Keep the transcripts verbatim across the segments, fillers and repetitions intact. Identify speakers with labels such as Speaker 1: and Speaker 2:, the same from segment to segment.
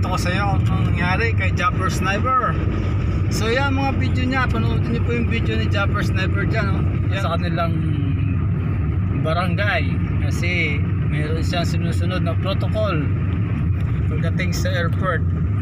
Speaker 1: ipapakita ko sa iyo ang nangyari kay Japper Sniper. So yan mga video niya, panoodin niyo po yung video ni Japper Sniper dyan, oh. Yan. Sa kanilang barangay kasi meron siyang sinusunod na protocol pagdating sa airport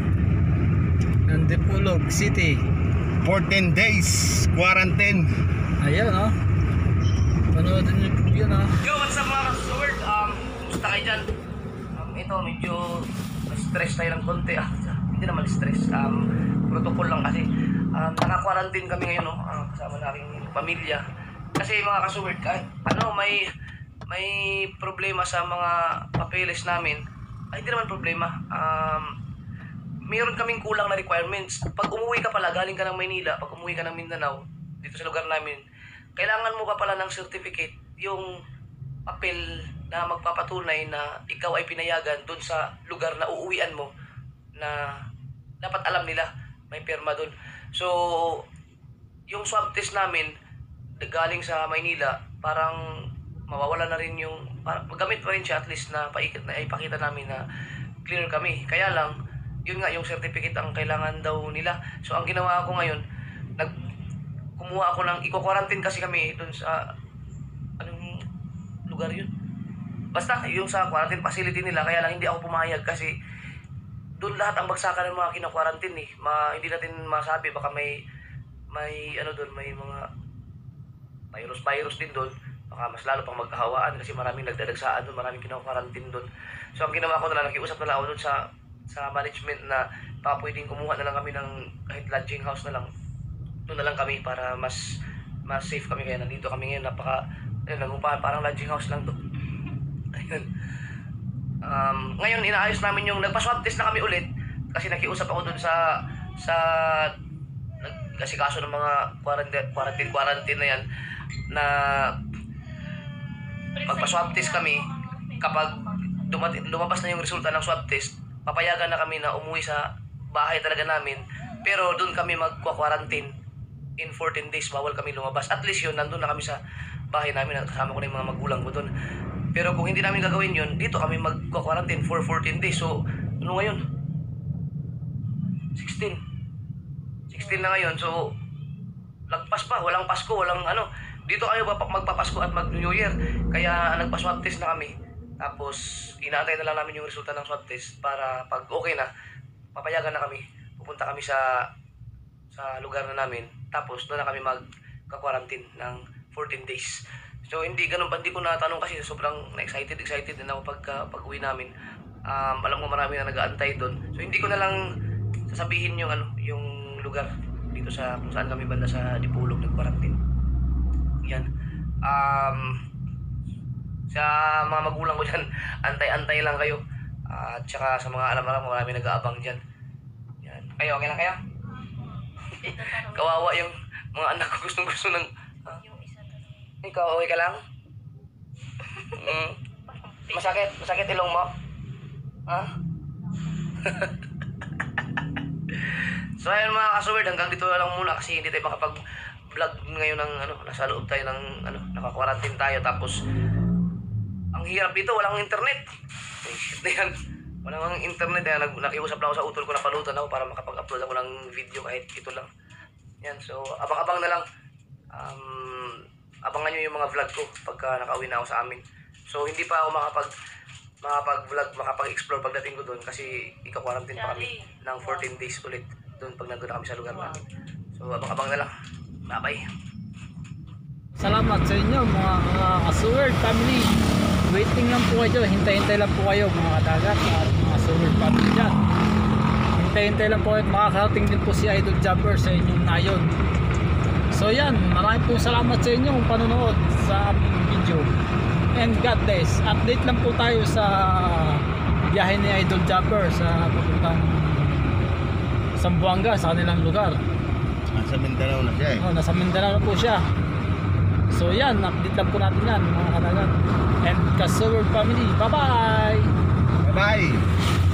Speaker 1: ng Dipolog City.
Speaker 2: fourteen days quarantine.
Speaker 1: Ayan, oh. Panoodin niyo po yun, oh.
Speaker 3: Yo, what's up mga ka-sword? Um, kumusta kayo dyan? Um, ito, medyo stress tayo ng konti. Ah, hindi naman stress. Um, protocol lang kasi. Um, naka-quarantine kami ngayon, no? Uh, kasama na aking pamilya. Kasi mga ka-sword, ano, may may problema sa mga papeles namin. Ay, hindi naman problema. Um, mayroon kaming kulang na requirements. Pag umuwi ka pala, galing ka ng Maynila, pag umuwi ka ng Mindanao, dito sa lugar namin, kailangan mo pa pala ng certificate, yung papel na magpapatunay na ikaw ay pinayagan doon sa lugar na uuwian mo, na dapat alam nila, may pirma doon. So, yung swab test namin, galing sa Maynila, parang mawawala na rin yung, parang magamit pa rin siya at least na paikit na ipakita namin na clear kami. Kaya lang, yun nga, yung certificate ang kailangan daw nila. So, ang ginawa ko ngayon, nag kumuha ako ng, i-quarantine kasi kami dun sa, anong lugar yun? Basta, yung sa quarantine facility nila, kaya lang hindi ako pumayag kasi doon lahat ang bagsakan ng mga kina-quarantine eh. Ma, hindi natin masabi, baka may, may, ano doon, may mga virus-virus din doon. Baka mas lalo pang magkahawaan kasi maraming nagdadagsaan doon, maraming kina-quarantine doon. So, ang ginawa ko na lang, nakiusap na lang ako doon sa, sa management na baka pwedeng kumuha na lang kami ng kahit lodging house na lang. Doon na lang kami para mas mas safe kami, kaya nandito kami ngayon. Napaka ayun, nagumpahan, parang lodging house lang to. Ayun. Um, ngayon inaayos namin yung nagpa-swab test na kami ulit kasi nakiusap ako doon sa sa nagkasikaso ng mga quarantine quarantine quarantine na yan na magpa-swab test kami. Kapag lumabas na yung resulta ng swab test, papayagan na kami na umuwi sa bahay talaga namin, pero doon kami magkwa-quarantine in fourteen days. Bawal kami lumabas. At least yun, nandun na kami sa bahay namin at kasama ko na yung mga magulang ko doon. Pero kung hindi namin gagawin yun, dito kami magkwa-quarantine for fourteen days. So, ano ngayon? sixteen. sixteen na ngayon. So, lagpas pa. Walang Pasko, walang ano. Dito kayo magpapasko at mag-New Year. Kaya nagpa-swab test na kami. Tapos, inaantay na lang namin yung resulta ng swab test para pag okay na, papayagan na kami. Pupunta kami sa sa lugar na namin. Tapos, doon na kami magka-quarantine ng fourteen days. So, hindi ganun pa, hindi ko natanong kasi sobrang excited, excited din ako pagka, pag-uwi namin. Um, alam ko marami na nag-aantay doon. So, hindi ko na lang sasabihin yung, ano, yung lugar dito sa kung saan kami banda sa Dipolog nag-quarantine. Yan. Um, sa mga magulang ko dyan, antay-antay lang kayo. Uh, at saka sa mga alam-alam, marami nag-aabang dyan. Yan. Kayo, okay lang kayo? Kawawa yung mga anak ko, gustong-gusto ng... Uh, ikaw, okay ka lang? Mm. Masakit? Masakit ilong mo? Ha? So ayun mga ka-sword, hanggang dito na lang muna kasi hindi tayo makapag-vlog ngayon ng ano, nasa loob tayo ng ano, naka-quarantine tayo, tapos ang hirap dito, walang internet. Ay, shit na yan. Walang internet, yan. Nakiusap lang ako sa utol ko na palutan ako para makapag-upload ako ng video kahit ito lang. Yan, so abang-abang na lang. Um, abangan nyo yung mga vlog ko pagka nakauwi na ako sa amin. So hindi pa ako makapag makapag-vlog, makapag-explore pagdating ko doon kasi ika-quarantine pa kami ng fourteen days ulit doon pag nandun na kami sa lugar namin. So abang-abang na lang. Bye-bye.
Speaker 1: Salamat sa inyo mga, mga ka-sword family. Waiting lang po kayo, hintay-hintay lang po kayo mga kadagat at mga sword family dyan. Hintay-hintay lang po kayo at makakarating din po si Idol Japper sa inyong nayon. So yan, maraming po salamat sa inyo kung panonood sa aming video. And God bless. Update lang po tayo sa biyahe ni Idol Japper sa papuntang Zamboanga, sa kanilang lugar.
Speaker 2: Nasa Mindanao na siya eh.
Speaker 1: Oh, nasa Mindanao na po siya. So yan, update lang po natin yan mga kanagan. And ka-sword family, bye bye!
Speaker 2: Bye bye!